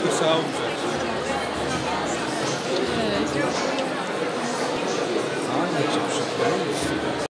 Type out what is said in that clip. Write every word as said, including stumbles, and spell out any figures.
to trzeba umrzeć. Cześć. A, nie cię przypomnę.